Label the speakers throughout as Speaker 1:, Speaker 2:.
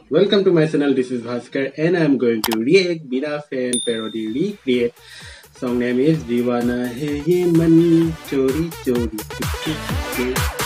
Speaker 1: Welcome to my channel. This is Bhaskar, and I'm going to react Bina fan parody recreate. Song name is Deewana Hai Ye Man Chori Chori Chupke Chupke.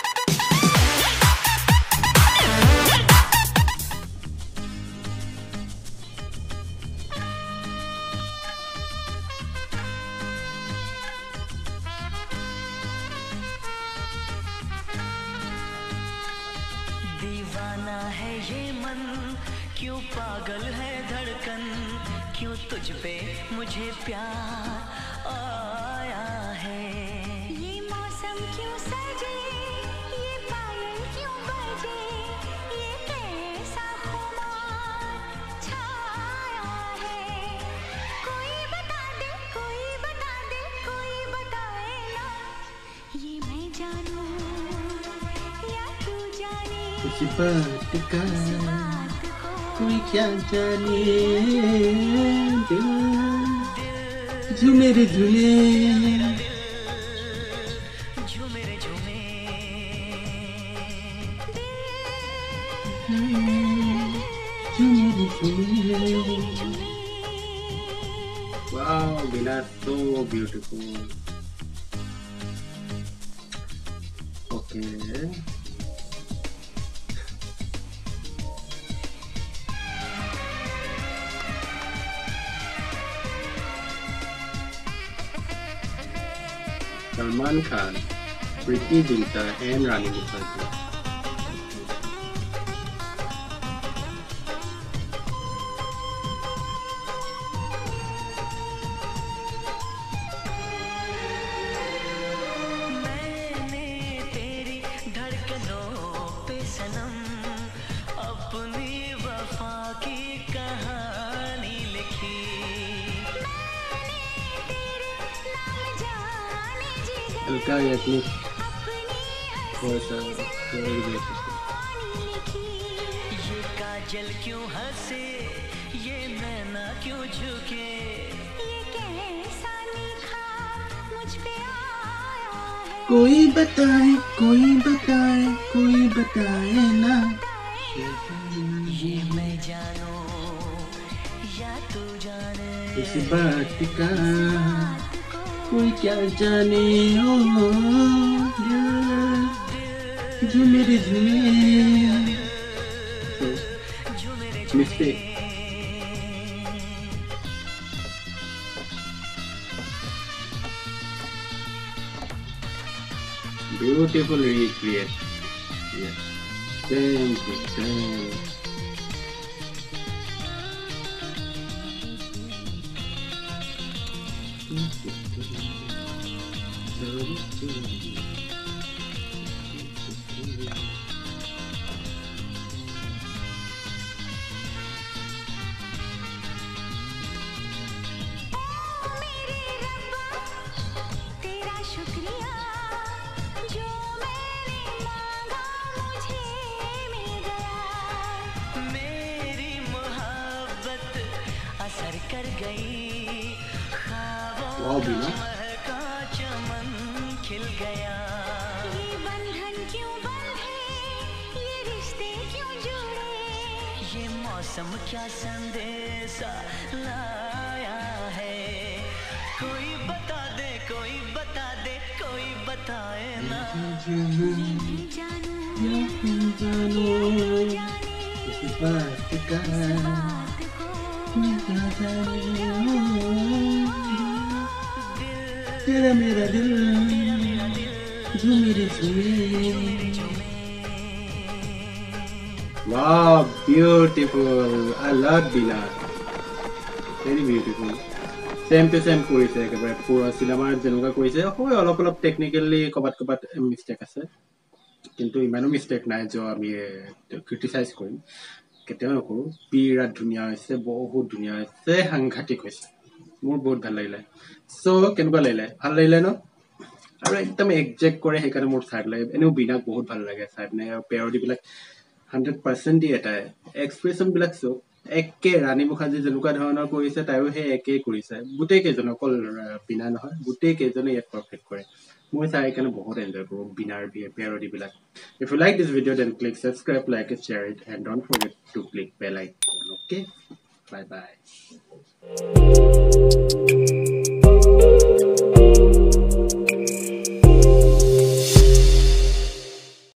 Speaker 2: दीवाना है ये मन, क्यों पागल है धड़कन, क्यों तुझ पे मुझे प्यार आया है। ये मौसम क्यों सजे, ये पायल क्यों बजे, ये कैसा खुमार छाया है। कोई बता दे, कोई बता दे, कोई बताए ना, ये मैं जानूं या तू जाने।
Speaker 1: किसी बात का कोई क्या जाने, दिल झूमे रे झूमे,
Speaker 2: झूमे रे झूमे,
Speaker 1: झूमे रे झूमे. Wow, Bina, so beautiful. Okay. Salman Khan, Preeti Zinta, and Rani Mukherjee.
Speaker 2: मैंने तेरी धड़कनों पे सनम अपनी वफा की कहानी लिखी।
Speaker 1: Alka Yagnik was a very great.
Speaker 2: ये काजल क्यों हंसे, ये नैना क्यों झुके, ये कैसा निखार मुझ पे आया है।
Speaker 1: कोई बताए, कोई बताए, कोई बताए ना.
Speaker 2: ये मैं जानूं या तू जाने,
Speaker 1: इस बात का कोई क्या जाने. ओ झूमे रे झूमे.
Speaker 2: झूमे रे
Speaker 1: Mistake. Beautiful recreate. Yes. Thank you. Thank you.
Speaker 2: तेरा शुक्रिया, जो मैंने मांगा मुझे मिल गया। मेरी मोहब्बत असर कर गई, ख्वाबों
Speaker 1: Wow, Bina.
Speaker 2: का चमन खिल गया। ये बंधन क्यों बंधे, ये रिश्ते क्यों जुड़े, ये मौसम क्या संदेशा लाया है। कोई बता दे, कोई बता दे, कोई बताए ना, मैं जानूं जाने,
Speaker 1: इस बात का
Speaker 2: बात को
Speaker 1: कोई क्या जाने.
Speaker 2: दिल
Speaker 1: तेरा मेरा दिल झूमे रे झूमे. Wow, beautiful. I love Bina. Very beautiful. Same to same কৰিছে একেবাৰে পুৰা চিনেমাৰ যেনেকুৱা কৰিছে হয় অলপ অলপ টেকনিক্যালি কবাত কবাত মিষ্টেক আছে কিন্তু ইমানো মিষ্টেক নাই যে আমি ক্ৰিটিসাইজ কৰিম কেতিয়াও নকৰো বিৰাট ধুনীয়া হৈছে বহুত ধুনীয়া হৈছে সাংঘাতিক হৈছে মোৰ বহুত ভাল লাগিলে সো কেনেকুৱা লাগিলে ভাল লাগিলে ন আৰু একদম একজেক্ট কৰে সেইকাৰণে মোৰ চাই লাগে এনেও বিনাক বহুত ভাল লাগে চাই মানে পেৰডি বিলাক 100% দি এটা এক্সপ্ৰেছন বিলাক সো একে ৰাণী মুখাৰ্জী যেনেকুৱা ধৰণৰ কৰিছে তাইও সেই একেই কৰিছে গোটেই কেইজন অকল বিনা নহয় গোটেই কেইজনে ইয়াত পাৰফেক্ট কৰে মই চাই কেনে বহুত এনজয় কৰোঁ বিনাৰ পেৰডিবিলাক if you like this video then click subscribe like it share it and don't forget to click bell icon okay bye bye